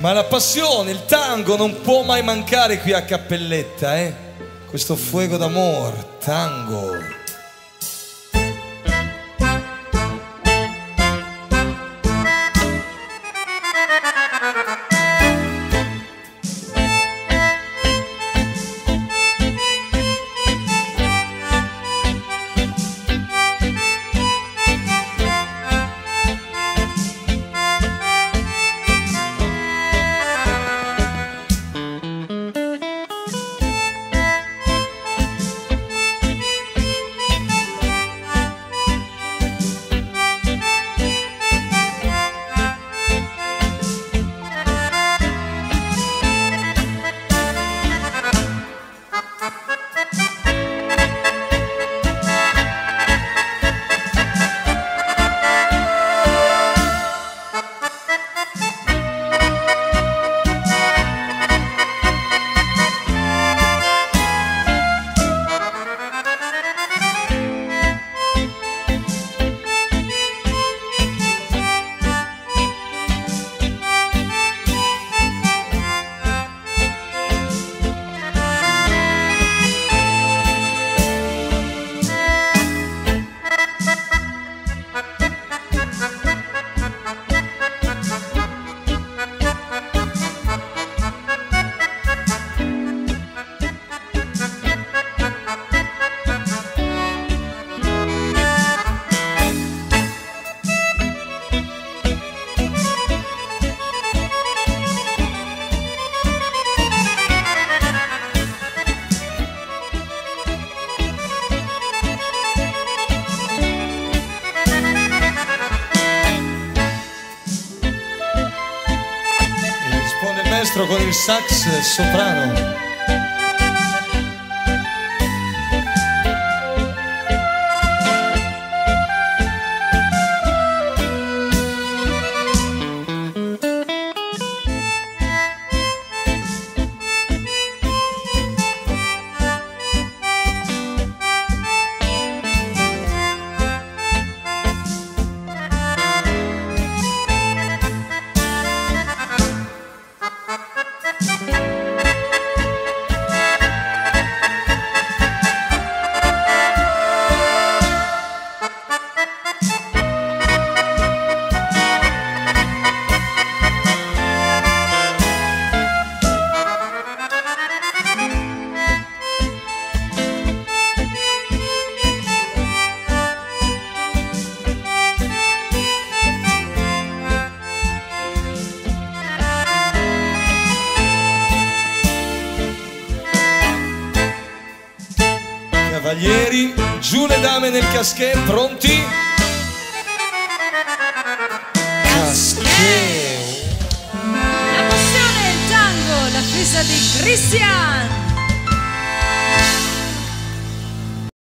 Ma la passione, il tango non può mai mancare qui a Cappelletta, eh? Questo fuego d'amor, tango. Con il sax soprano. Cavalieri, giù le dame nel casquet, pronti? Casquet! La passione, il tango, la fissa di Cristian!